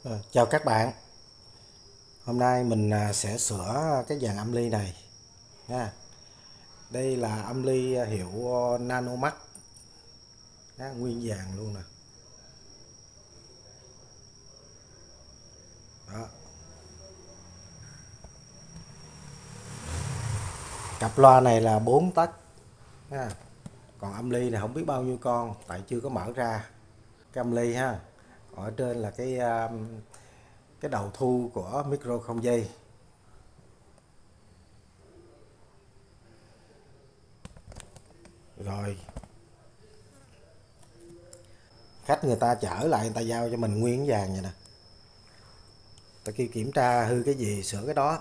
Chào các bạn. Hôm nay mình sẽ sửa cái dàn âm ly này nha. Đây là âm ly hiệu Nanomax, nguyên dàn luôn nè. Đó. Cặp loa này là 4 tấc nha. Còn âm ly này không biết bao nhiêu con, tại chưa có mở ra cái âm ly ha. Còn ở trên là cái đầu thu của micro không dây. Rồi khách người ta chở lại, người ta giao cho mình nguyên cái dàn vậy nè. Ta kêu kiểm tra hư cái gì sửa cái đó.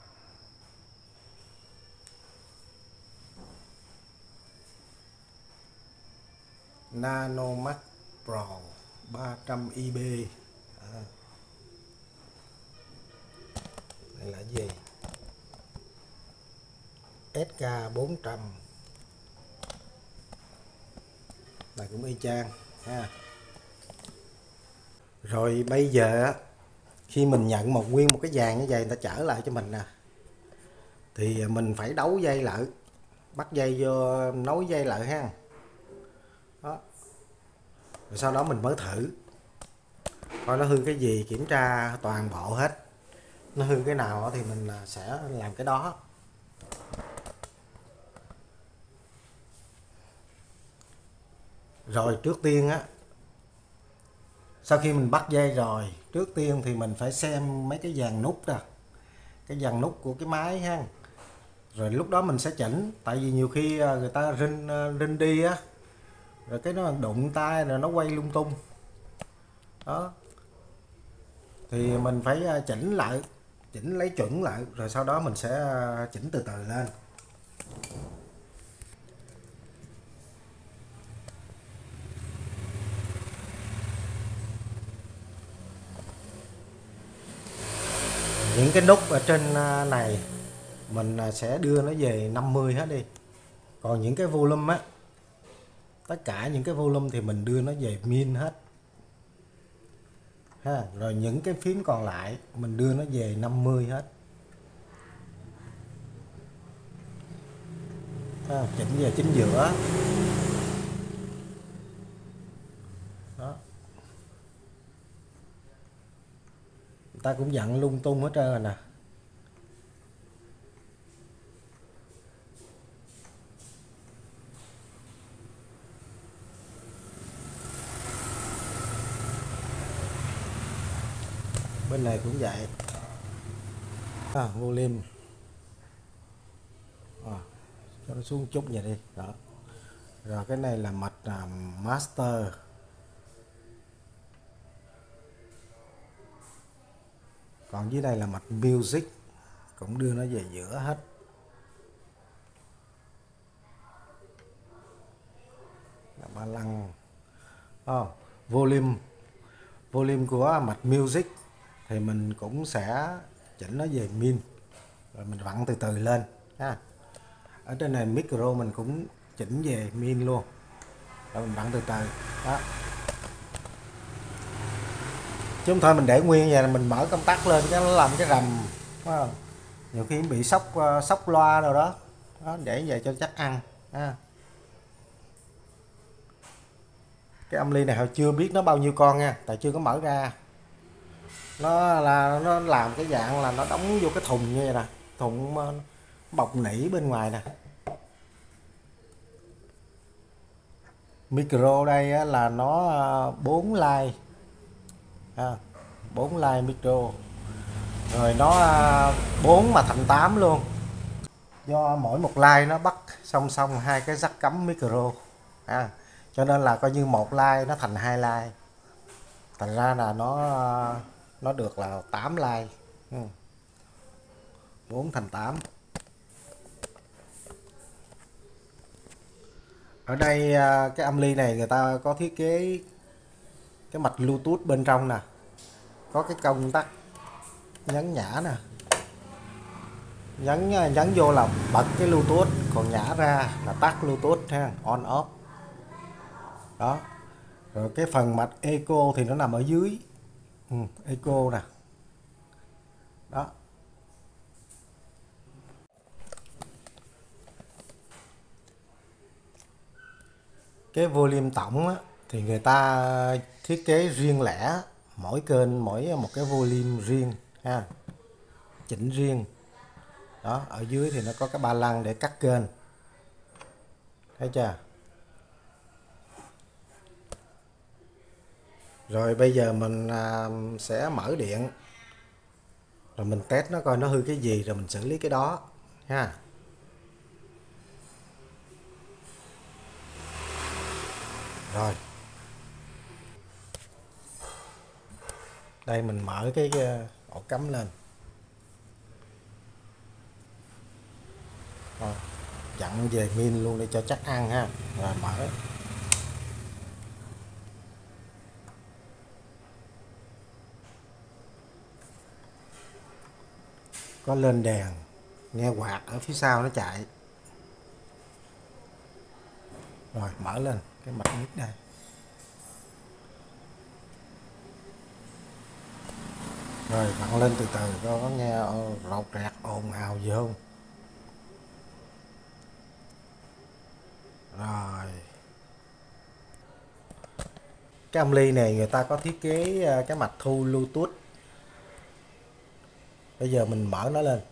Nanomax Pro 300 IB. Đây là gì? SK 400. Này cũng y chang ha. Rồi bây giờ khi mình nhận nguyên một cái dàn như vậy, người ta trở lại cho mình nè, thì mình phải đấu dây lại, bắt dây vô nối dây lại ha. Đó. Rồi sau đó mình mới thử coi nó hư cái gì, kiểm tra toàn bộ hết. Nó hư cái nào thì mình sẽ làm cái đó. Rồi trước tiên á, sau khi mình bắt dây rồi, trước tiên thì mình phải xem mấy cái dàn nút nè, cái dàn nút của cái máy ha. Rồi lúc đó mình sẽ chỉnh, tại vì nhiều khi người ta rinh đi á, rồi cái nó đụng tay rồi nó quay lung tung. Đó. Thì mình phải chỉnh lại, chỉnh lấy chuẩn lại, rồi sau đó mình sẽ chỉnh từ từ lên. Những cái nút ở trên này mình sẽ đưa nó về 50 hết đi. Còn những cái volume á, tất cả những cái volume thì mình đưa nó về min hết ha. Rồi những cái phím còn lại mình đưa nó về 50 hết ha. Chỉnh về chính giữa. Đó. Người ta cũng dặn lung tung hết trơn rồi nè. Bên này cũng vậy. Volume. Cho nó xuống chút vậy đi. Đó. Rồi cái này là mạch master. Còn dưới đây là mạch music, cũng đưa nó về giữa hết. Là ba lăng. Volume của mạch music thì mình cũng sẽ chỉnh nó về min, rồi mình vặn từ từ lên ha. Ở trên này micro mình cũng chỉnh về min luôn, rồi mình vặn từ từ. Đó. Chứ không thôi mình để nguyên vậy là mình mở công tắc lên cái nó làm cái rầm, nhiều khi bị sốc loa rồi đó. Đó, để về cho chắc ăn ha. Cái âm ly này hồi chưa biết nó bao nhiêu con nha, tại chưa có mở ra. Nó làm cái dạng là nó đóng vô cái thùng như vậy nè, thùng bọc nỉ bên ngoài nè. Micro đây á, là nó 4 line, 4 line micro, rồi nó 4 mà thành 8 luôn, do mỗi một line nó bắt song song hai cái jack cắm micro, cho nên là coi như một line nó thành 2 line, thành ra là nó được là 8 line, 4 thành 8. Ở đây cái âm ly này người ta có thiết kế cái mạch Bluetooth bên trong nè, có cái công tắc nhấn nhả nè, nhấn vô là bật cái Bluetooth, còn nhả ra là tắt Bluetooth ha, on off. Đó. Rồi cái phần mạch echo thì nó nằm ở dưới Eco nè. Đó. Cái volume tổng á, thì người ta thiết kế riêng lẻ, mỗi kênh mỗi một cái volume riêng ha, chỉnh riêng. Đó, ở dưới thì nó có cái ba lăng để cắt kênh, thấy chưa? Rồi bây giờ mình sẽ mở điện, rồi mình test nó coi nó hư cái gì, rồi mình xử lý cái đó ha. Rồi đây mình mở cái ổ cắm lên, rồi dặn về min luôn để cho chắc ăn ha. Rồi mở. Có lên đèn, nghe quạt ở phía sau nó chạy. Rồi mở lên cái mạch mic đây. Rồi vặn lên từ từ, có nghe rột rạc ồn ào gì không? Rồi cái âm ly này người ta có thiết kế cái mạch thu Bluetooth. Bây giờ mình mở nó lên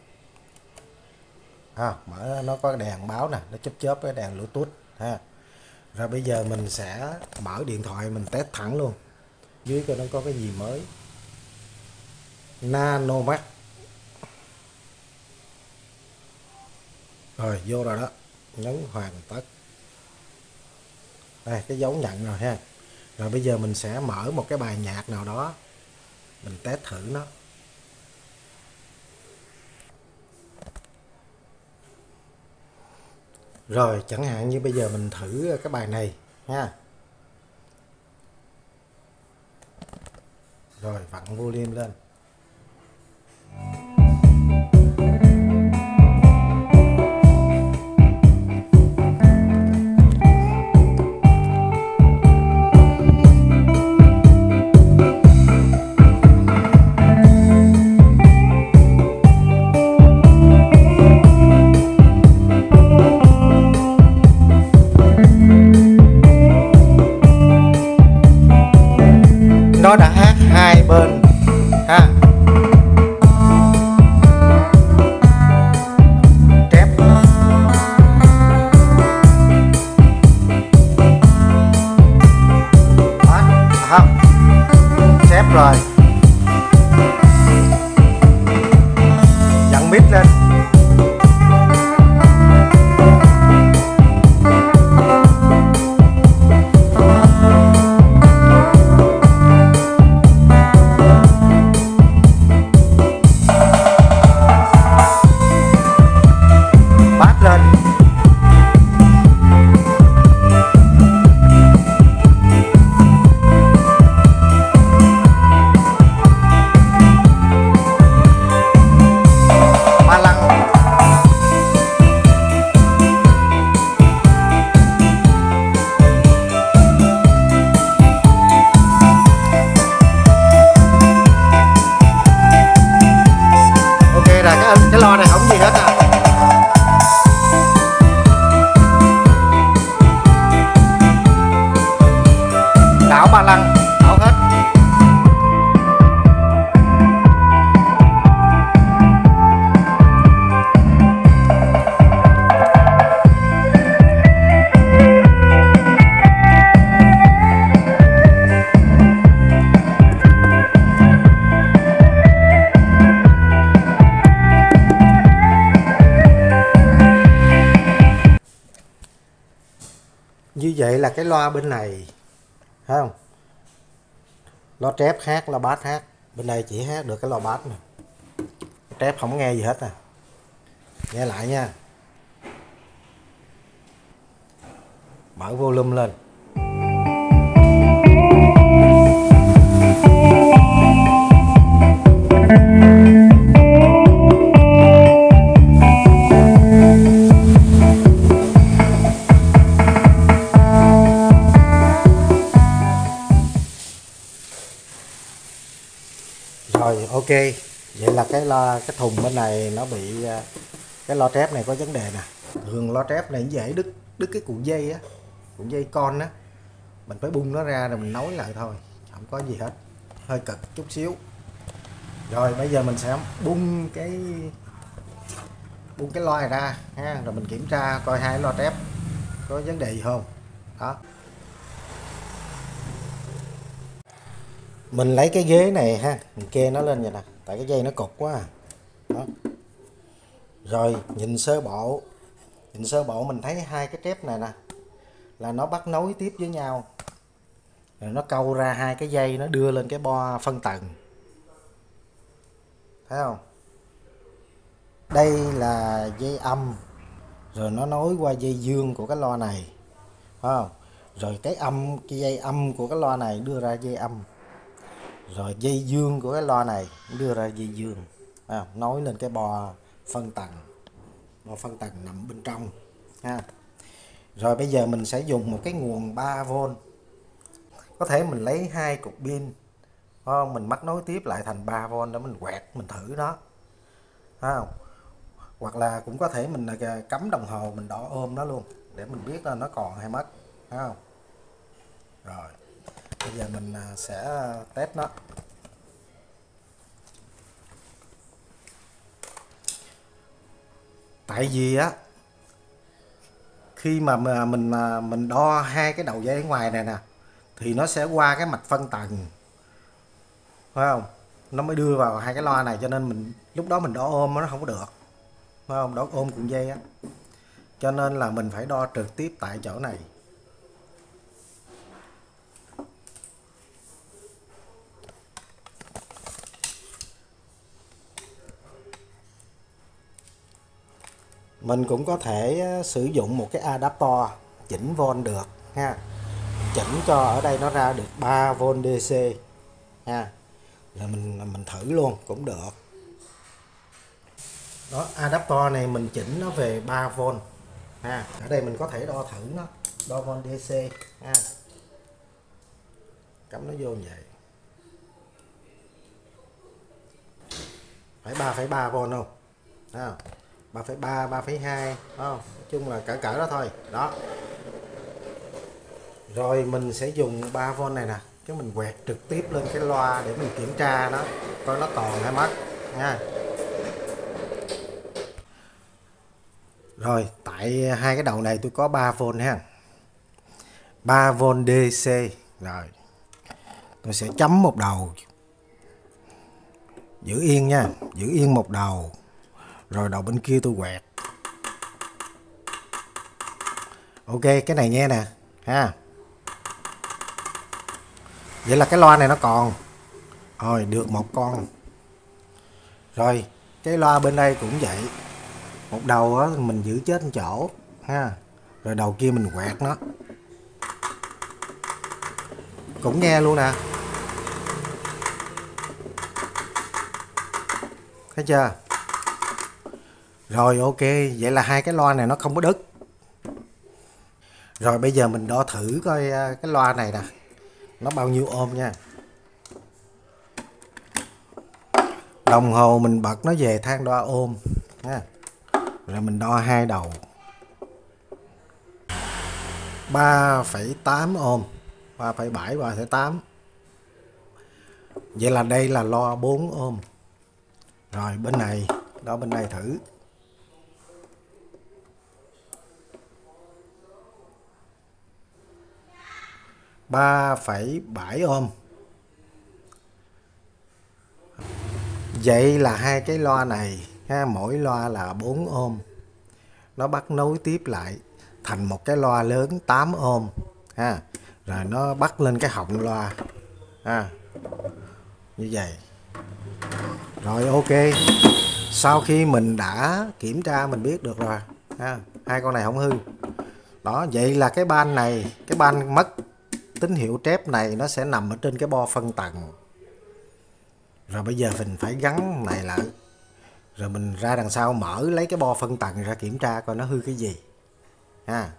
mở, nó có đèn báo nè, nó chớp chớp cái đèn Bluetooth ha. Rồi bây giờ mình sẽ mở điện thoại mình test thẳng luôn, dưới coi nó có cái gì mới. Nanomax. Rồi vô rồi đó, nhấn hoàn tất. Đây cái dấu nhận rồi ha. Rồi bây giờ mình sẽ mở một cái bài nhạc nào đó, mình test thử nó. Rồi chẳng hạn như bây giờ mình thử cái bài này ha. Rồi vặn volume lên. Nó đã hát hai bên ha. Kép không chép rồi, dặn mic lên. Cái lo này không gì hết à. Đảo ba lăng, đảo hết. Như vậy là cái loa bên này, thấy không? Loa trép hát, loa bass hát. Bên đây chỉ hát được cái loa bass này. Trép không nghe gì hết nè. Nghe lại nha. Mở volume lên. vậy là cái thùng bên này nó bị cái lo trép này có vấn đề nè. Thường lo trép này dễ đứt đứt cái cuộn dây á, cuộn dây con á, mình phải bung nó ra rồi mình nối lại thôi, không có gì hết, hơi cực chút xíu. Rồi bây giờ mình sẽ bung cái loa này ra ha, rồi mình kiểm tra coi hai lo trép có vấn đề gì không. Đó, mình lấy cái ghế này ha, mình kê nó lên vậy nè, tại cái dây nó cục quá à. Đó. Rồi nhìn sơ bộ mình thấy hai cái trép này nè là nó bắt nối tiếp với nhau, rồi nó câu ra hai cái dây nó đưa lên cái bo phân tầng, thấy không? Đây là dây âm, rồi nó nối qua dây dương của cái loa này, phải không? Rồi cái dây âm của cái loa này đưa ra dây âm, rồi dây dương của cái loa này đưa ra dây dương, nối lên cái bo phân tầng nằm bên trong ha. Rồi bây giờ mình sẽ dùng một cái nguồn 3V, có thể mình lấy hai cục pin, mình mắc nối tiếp lại thành 3V để mình quẹt mình thử nó, thấy không? Hoặc là cũng có thể mình cắm đồng hồ mình đo ôm nó luôn để mình biết là nó còn hay mất, thấy không? Rồi bây giờ mình sẽ test nó. Tại vì á, khi mà mình đo hai cái đầu dây ở ngoài này nè thì nó sẽ qua cái mạch phân tầng, phải không? Nó mới đưa vào hai cái loa này, cho nên mình lúc đó mình đo ôm nó không có được, phải không? Đo ôm cuộn dây á, cho nên là mình phải đo trực tiếp tại chỗ này. Mình cũng có thể sử dụng một cái adapter chỉnh von được ha, chỉnh cho ở đây nó ra được 3V DC ha, rồi mình thử luôn cũng được. Đó, adapter này mình chỉnh nó về 3V ha. Ở đây mình có thể đo thử nó, đo von DC ha, cắm nó vô như vậy, phải 3,3V không? À, 3,3, 3,2 không? Nói chung là cỡ đó thôi. Đó. Rồi mình sẽ dùng 3V này nè, cái mình quẹt trực tiếp lên cái loa để mình kiểm tra nó coi nó còn hay mất nha. Rồi, tại hai cái đầu này tôi có 3V ha. 3V DC. Rồi. Tôi sẽ chấm một đầu. Giữ yên nha, giữ yên một đầu. Rồi đầu bên kia tôi quẹt. Ok, cái này nghe nè ha. Vậy là cái loa này nó còn. Rồi, được một con. Rồi, cái loa bên đây cũng vậy. Một đầu á mình giữ chết một chỗ ha. Rồi đầu kia mình quẹt nó. Cũng nghe luôn nè. Thấy chưa? Rồi ok, vậy là hai cái loa này nó không có đứt. Rồi bây giờ mình đo thử coi cái loa này nè, nó bao nhiêu ôm nha. Đồng hồ mình bật nó về thang đo ôm nha. Rồi mình đo hai đầu 3,8 ôm, 3,7, 3,8. Vậy là đây là loa 4 ôm. Rồi bên này, đo bên này thử. 3,7 ôm. Vậy là hai cái loa này ha, mỗi loa là 4 ôm. Nó bắt nối tiếp lại thành một cái loa lớn 8 ôm ha. Rồi nó bắt lên cái họng loa ha. Như vậy. Rồi ok. Sau khi mình đã kiểm tra mình biết được rồi ha, hai con này không hư. Đó, vậy là cái ban này, cái ban mất tín hiệu trép này nó sẽ nằm ở trên cái bo phân tầng. Rồi bây giờ mình phải gắn này lại. Rồi mình ra đằng sau mở lấy cái bo phân tầng ra kiểm tra coi nó hư cái gì ha.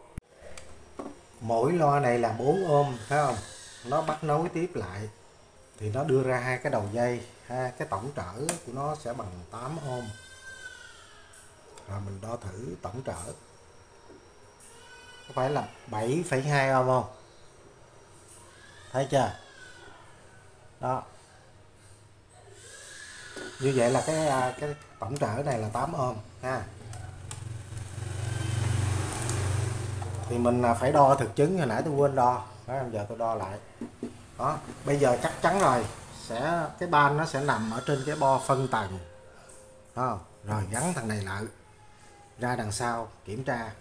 Mỗi loa này là 4 ôm, thấy không? Nó bắt nối tiếp lại thì nó đưa ra hai cái đầu dây ha, cái tổng trở của nó sẽ bằng 8 ohm. Rồi mình đo thử tổng trở có phải là 7,2 ohm không, thấy chưa đó. Như vậy là cái tổng trở này là 8 ohm ha. Thì mình phải đo thực chứng, hồi nãy tôi quên đo đó, giờ tôi đo lại đó. Bây giờ chắc chắn rồi, cái ban nó sẽ nằm ở trên cái bo phân tầng đó. Rồi gắn thằng này lại ra đằng sau kiểm tra.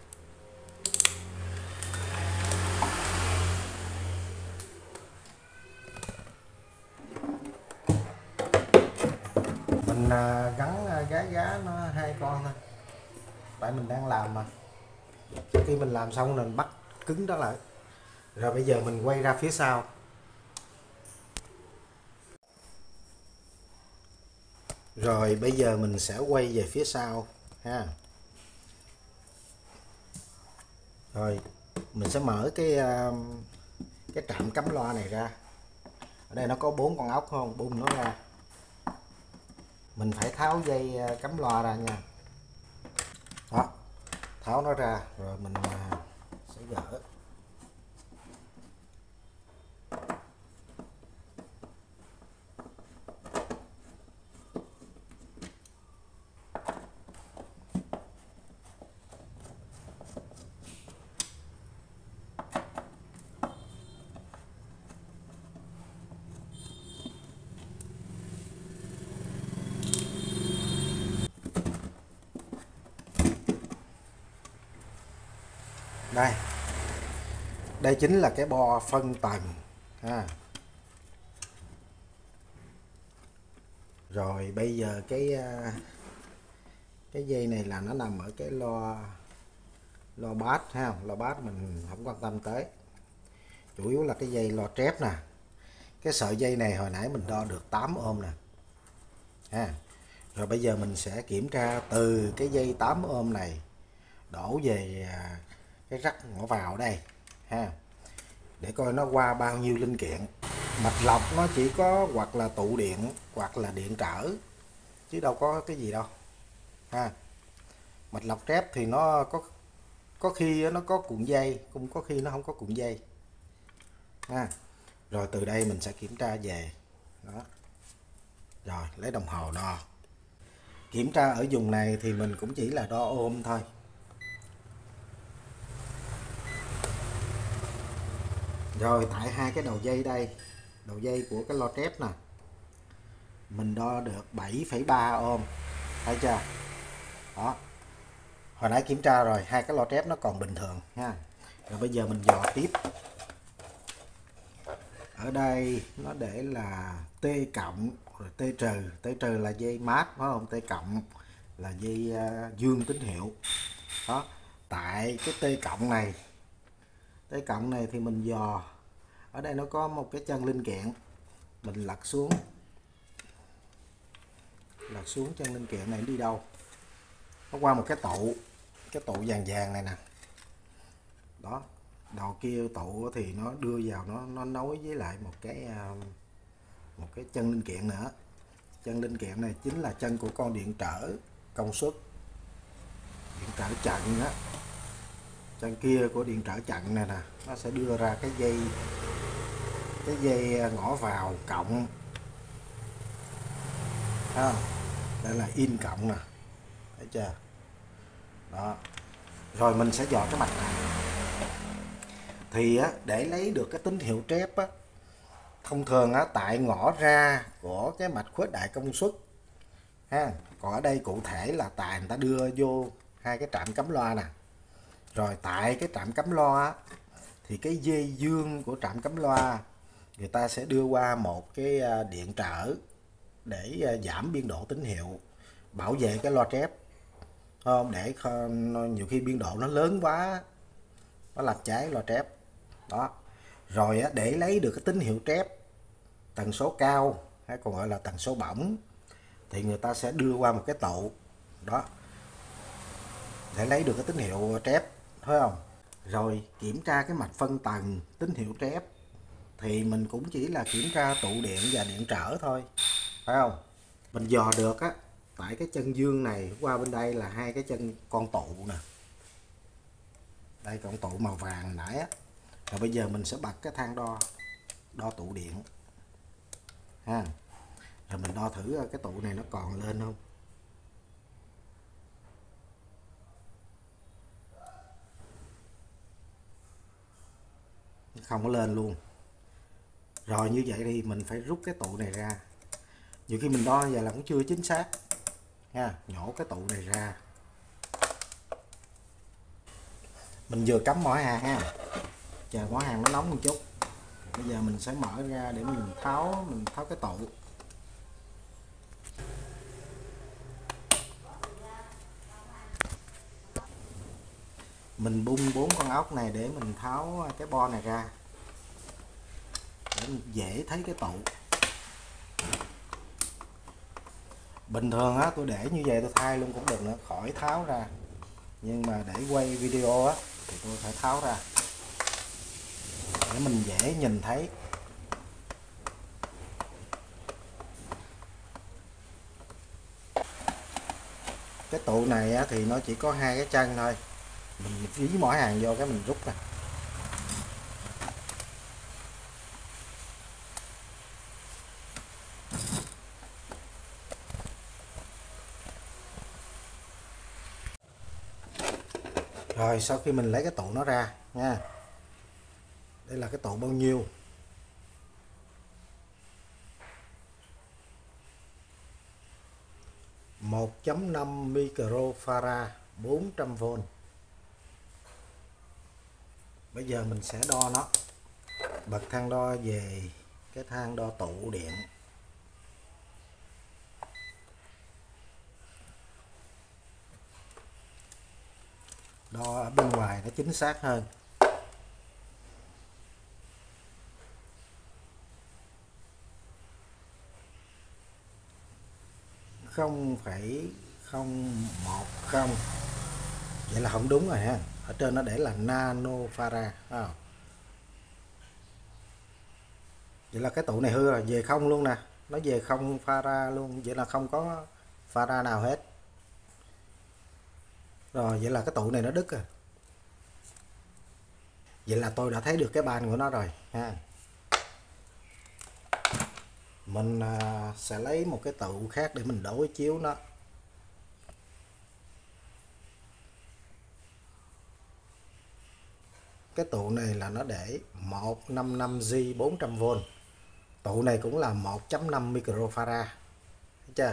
Mình gắn gá nó 2 con thôi, tại mình đang làm mà. Khi mình làm xong mình bắt cứng đó lại. Rồi bây giờ mình quay ra phía sau. Rồi bây giờ mình sẽ quay về phía sau ha. Rồi mình sẽ mở cái trạm cắm loa này ra. Ở đây nó có 4 con ốc không, bung nó ra. Mình phải tháo dây cắm loa ra nha. Đó, tháo nó ra rồi mình sẽ gỡ. Đây chính là cái bo phân tầng ha. Rồi bây giờ cái dây này là nó nằm ở cái lo bass ha. Lo bass mình không quan tâm tới, chủ yếu là cái dây lo trép nè. Cái sợi dây này hồi nãy mình đo được 8 ohm nè ha. Rồi bây giờ mình sẽ kiểm tra từ cái dây 8 ohm này đổ về cái rắc ngõ vào đây ha, để coi nó qua bao nhiêu linh kiện. Mạch lọc nó chỉ có hoặc là tụ điện hoặc là điện trở, chứ đâu có cái gì đâu ha. Mạch lọc trép thì nó có khi nó có cuộn dây, cũng có khi nó không có cuộn dây ha. Rồi từ đây mình sẽ kiểm tra về đó. Rồi lấy đồng hồ đo. Kiểm tra ở vùng này thì mình cũng chỉ là đo ôm thôi. Rồi tại hai cái đầu dây đây, đầu dây của cái lo trép nè, mình đo được 7,3 ohm, thấy chưa đó. Hồi nãy kiểm tra rồi, hai cái lo trép nó còn bình thường ha. Rồi bây giờ mình dò tiếp. Ở đây nó để là T cộng rồi T trừ. T trừ là dây mát phải không, T cộng là dây dương tín hiệu đó. Tại cái T cộng này thì mình dò ở đây nó có một cái chân linh kiện, mình lật xuống chân linh kiện này đi đâu, nó qua một cái tụ vàng vàng này nè đó. Đầu kia tụ thì nó đưa vào, nó nối với lại một cái chân linh kiện nữa. Chân linh kiện này chính là chân của con điện trở công suất, điện trở chặn đó. Chân kia của điện trở chặn này nè, nó sẽ đưa ra cái dây ngõ vào cộng ha. Đây là in cộng nè, thấy chưa đó. Rồi mình sẽ dò cái mạch này. Thì để lấy được cái tín hiệu trép thông thường tại ngõ ra của cái mạch khuếch đại công suất ha. Còn ở đây cụ thể là tại người ta đưa vô hai cái trạm cắm loa nè. Rồi tại cái trạm cắm loa thì cái dây dương của trạm cắm loa người ta sẽ đưa qua một cái điện trở để giảm biên độ tín hiệu, bảo vệ cái loa trép không, để nhiều khi biên độ nó lớn quá nó làm cháy loa trép đó. Rồi để lấy được cái tín hiệu trép tần số cao hay còn gọi là tần số bổng thì người ta sẽ đưa qua một cái tụ đó để lấy được cái tín hiệu trép, thấy không. Rồi kiểm tra cái mạch phân tầng tín hiệu trép thì mình cũng chỉ là kiểm tra tụ điện và điện trở thôi, phải không? Mình dò được á, tại cái chân dương này qua bên đây là hai cái chân con tụ nè, đây con tụ màu vàng nãy á. Rồi bây giờ mình sẽ bật cái thang đo tụ điện ha, rồi mình đo thử cái tụ này nó còn lên không. Không có lên luôn. Rồi như vậy thì mình phải rút cái tụ này ra. Nhiều khi mình đo giờ là cũng chưa chính xác ha, nhổ cái tụ này ra. Mình vừa cắm mỏ hàng ha, chờ mỏ hàng nó nóng một chút. Bây giờ mình sẽ mở ra để mình tháo cái tụ. Mình bung 4 con ốc này để mình tháo cái bo này ra để mình dễ thấy cái tụ. Bình thường á tôi để như vậy tôi thay luôn cũng được nữa, khỏi tháo ra. Nhưng mà để quay video á thì tôi phải tháo ra để mình dễ nhìn thấy. Cái tụ này á, thì nó chỉ có hai cái chân thôi, mình dí mỏ hàng vô cái mình rút ra. Rồi sau khi mình lấy cái tụ nó ra nha, đây là cái tụ bao nhiêu. Một 1.5 microfarad 400V. Bây giờ mình sẽ đo nó, bật thang đo về cái thang đo tụ điện. Đo ở bên ngoài nó chính xác hơn. Không phẩy 010. Vậy là không đúng rồi ha, ở trên nó để là nanofarad. Vậy là cái tụ này hư rồi, về không luôn nè, nó về không farad luôn, vậy là không có farad nào hết. Rồi vậy là cái tụ này nó đứt rồi. Vậy là tôi đã thấy được cái ban của nó rồi ha. Mình sẽ lấy một cái tụ khác để mình đối chiếu nó. Cái tụ này là nó để 155G 400V. Tụ này cũng là 1.5 microfarad. Thấy chưa?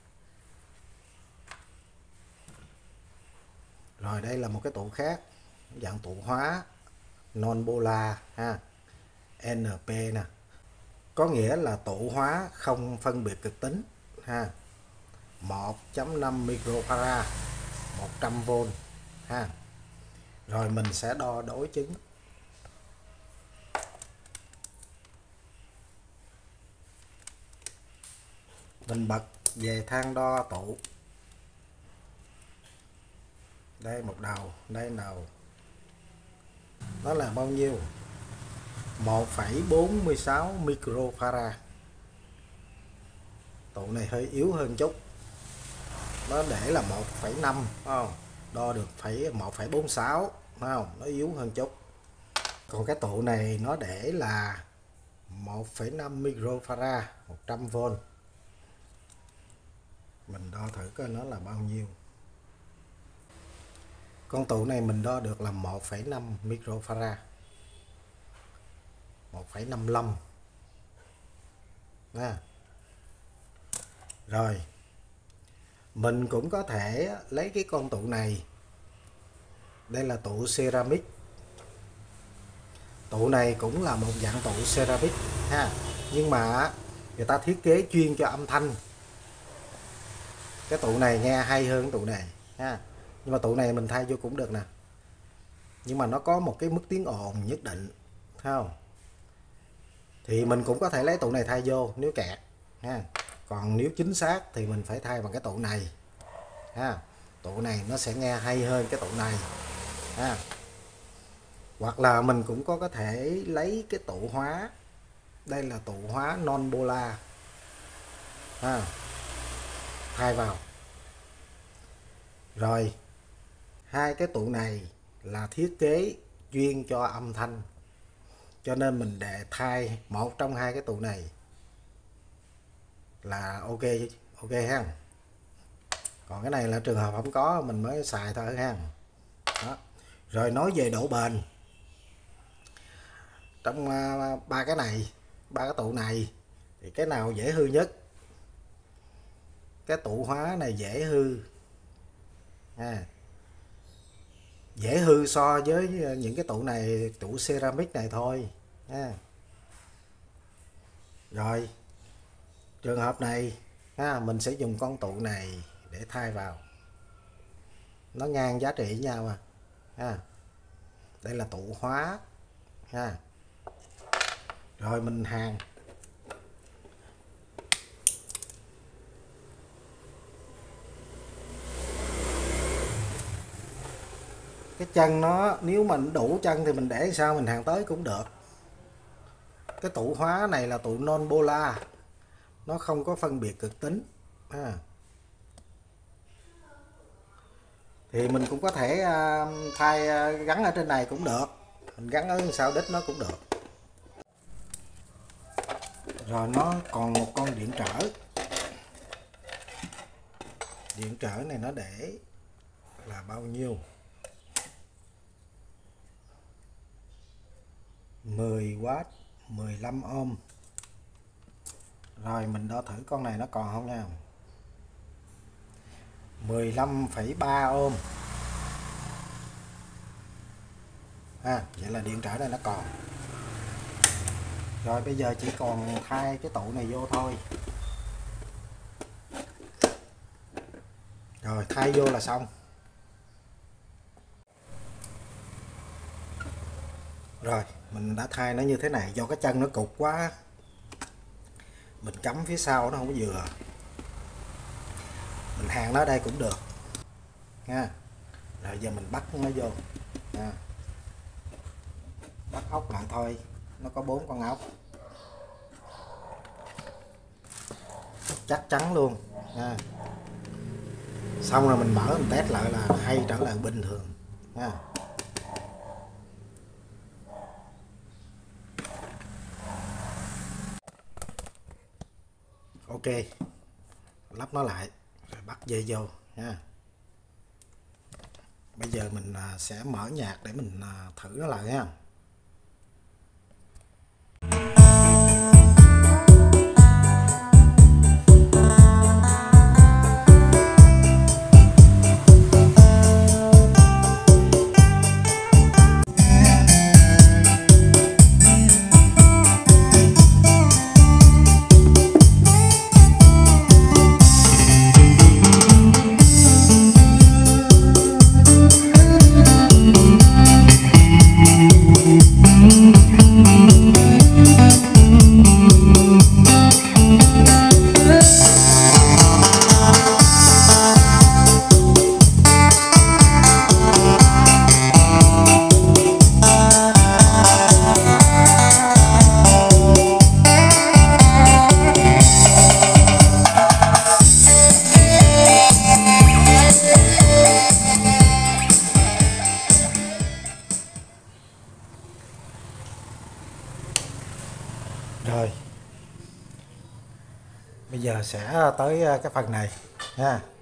Rồi đây là một cái tụ khác, dạng tụ hóa non polar ha, NP nè, có nghĩa là tụ hóa không phân biệt cực tính ha, 1.5 microfarad 100V ha. Rồi mình sẽ đo đối chứng. Mình bật về thang đo tụ. Đây một đầu, đây đầu. Nó là bao nhiêu? 1,46 microfarad. Tụ này hơi yếu hơn chút. Nó để là 1,5 không? Đo được 1,46 không? Nó yếu hơn chút. Còn cái tụ này nó để là 1,5 microfarad 100V. Mình đo thử coi nó là bao nhiêu. Con tụ này mình đo được là 1,5 microfarad, 1,55 nha. Rồi mình cũng có thể lấy cái con tụ này, đây là tụ ceramic. Tụ này cũng là một dạng tụ ceramic ha, nhưng mà người ta thiết kế chuyên cho âm thanh. Cái tụ này nghe hay hơn tụ này ha, nhưng mà tụ này mình thay vô cũng được nè, nhưng mà nó có một cái mức tiếng ồn nhất định, thấy không? Thì mình cũng có thể lấy tụ này thay vô nếu kẹt ha. Còn nếu chính xác thì mình phải thay bằng cái tụ này ha. Tụ này nó sẽ nghe hay hơn cái tụ này ha. Hoặc là mình cũng có thể lấy cái tụ hóa Đây là tụ hóa non polar ha, thay vào. Rồi hai cái tụ này là thiết kế chuyên cho âm thanh, cho nên mình để thay một trong hai cái tụ này là ok, ok ha. Còn cái này là trường hợp không có mình mới xài thôi ha. Đó. Rồi nói về độ bền, trong ba cái này, ba cái tụ này thì cái nào dễ hư nhất? Cái tụ hóa này dễ hư ha, dễ hư so với những cái tụ này, tụ ceramic này thôi ha. Rồi trường hợp này ha, mình sẽ dùng con tụ này để thay vào, nó ngang giá trị với nhau à ha. Đây là tụ hóa ha. Rồi mình hàn. Cái chân nó nếu mình đủ chân thì mình để sao mình hàn tới cũng được. Cái tụ hóa này là tụ non polar, nó không có phân biệt cực tính ha. Thì mình cũng có thể thay gắn ở trên này cũng được, mình gắn ở sau đít nó cũng được. Rồi nó còn một con điện trở. Điện trở này nó để là bao nhiêu? 10W, 15 ohm. Rồi mình đo thử con này nó còn không nha. 15,3 ohm. Vậy là điện trở này nó còn. Rồi bây giờ chỉ còn thay cái tụ này vô thôi. Rồi thay vô là xong. Rồi mình đã thay nó như thế này, do cái chân nó cục quá mình cắm phía sau nó không có vừa, mình hàn nó ở đây cũng được nha. Rồi giờ mình bắt nó vô nha. Bắt ốc lại thôi, nó có 4 con ốc chắc chắn luôn nha. Xong rồi mình mở mình test lại là hay trở lại bình thường nha. Ok, lắp nó lại rồi bắt dây vô nha. Bây giờ mình sẽ mở nhạc để mình thử nó lại nha. Rồi bây giờ sẽ tới cái phần này ha.